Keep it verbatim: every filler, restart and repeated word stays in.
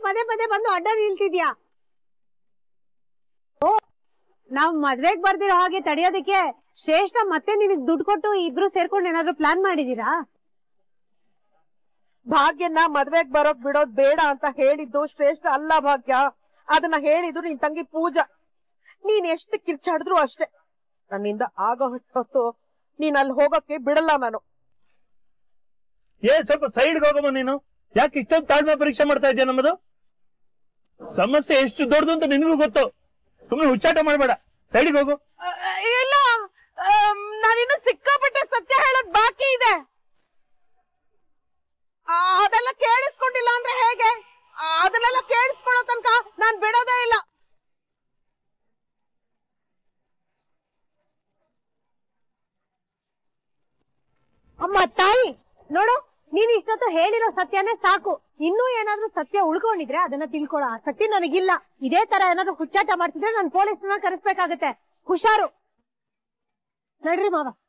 ಪದೇ ಪದೇ ಬಂದು ಅಡ್ಡ ನಿಲ್ತಿದ್ಯಾ? ಓ, ನಾವ್ ಮದ್ವೆಗ್ ಬರ್ದಿರೋ ಹಾಗೆ ತಡೆಯೋದಿಕ್ಕೆ ಶ್ರೇಷ್ಠ ಮತ್ತೆ ನಿನಗ್ ದುಡ್ಡು ಕೊಟ್ಟು ಇಬ್ರು ಸೇರ್ಕೊಂಡು ಏನಾದ್ರು ಪ್ಲಾನ್ ಮಾಡಿದೀರಾ? ಭಾಗ್ಯನ ಮದ್ವೆಗ್ ಬರೋಕ್ ಬಿಡೋದ್ ಬೇಡ ಅಂತ ಹೇಳಿದ್ದು ಶ್ರೇಷ್ಠ ಅಲ್ಲ ಭಾಗ್ಯ. ಅದನ್ನ ಹೇಳಿದ್ರು ನಿನ್ ತಂಗಿ ಪೂಜಾ. ನೀನ್ ಎಷ್ಟು ಕಿರ್ಚಾಡಿದ್ರು ಅಷ್ಟೇ. ನನ್ನಿಂದ ಆಗೋ ಹೊತ್ತು ನೀನ್ ಅಲ್ಲಿ ಹೋಗಕ್ಕೆ ಬಿಡಲ್ಲ ನಾನು. ಏ ಸ್ವಲ್ಪ ಸೈಡ್ಗೆ ಹೋಗಮ್ಮ ನೀನು. ಯಾಕೆ ಇಷ್ಟೊಂದು ತಾಳ್ಮೆ ಪರೀಕ್ಷೆ ಮಾಡ್ತಾ ಇದ್ಯಾ? ನಮ್ಮದು ಸಮಸ್ಯೆ ಎಷ್ಟು ದೊಡ್ಡದು ಅಂತ ನಿನಗೂ ಗೊತ್ತು. ಸುಮ್ಮನೆ ಹುಚ್ಚಾಟ ಮಾಡ್ಬೇಡ, ಸೈಡ್ಗೆ ಹೋಗು. ಇಲ್ಲ, ನಾನಿನ್ನು ಸಿಕ್ಕಾಪಟ್ಟೆ ಸತ್ಯ ಹೇಳೋದ್ ಬಾಕಿ ಇದೆ. ಅದೆಲ್ಲ ಕೇಳಿಸ್ಕೊಂಡಿಲ್ಲ ಅಂದ್ರೆ ಹೇಗೆ? ಅದನ್ನೆಲ್ಲ ಕೇಳಿಸ್ಕೊಳ್ಳೋ ತನಕ ನಾನ್ ಬಿಡೋದೇ ಇಲ್ಲ. ಅಮ್ಮ ತಾಯಿ ನೋಡು, ನೀನ್ ಇಷ್ಟೊತ್ತು ಹೇಳಿರೋ ಸತ್ಯನೇ ಸಾಕು. ಇನ್ನೂ ಏನಾದ್ರೂ ಸತ್ಯ ಉಳ್ಕೊಂಡಿದ್ರೆ ಅದನ್ನ ತಿಳ್ಕೊಳ್ಳೋ ಆಸಕ್ತಿ ನನಗಿಲ್ಲ. ಇದೇ ತರ ಏನಾದ್ರು ಹುಚ್ಚಾಟ ಮಾಡ್ತಿದ್ರೆ ನಾನು ಪೊಲೀಸ್ನ ಕರೆಸ್ಬೇಕಾಗತ್ತೆ. ಹುಷಾರು. ನಡ್ರಿ ಮಾವ.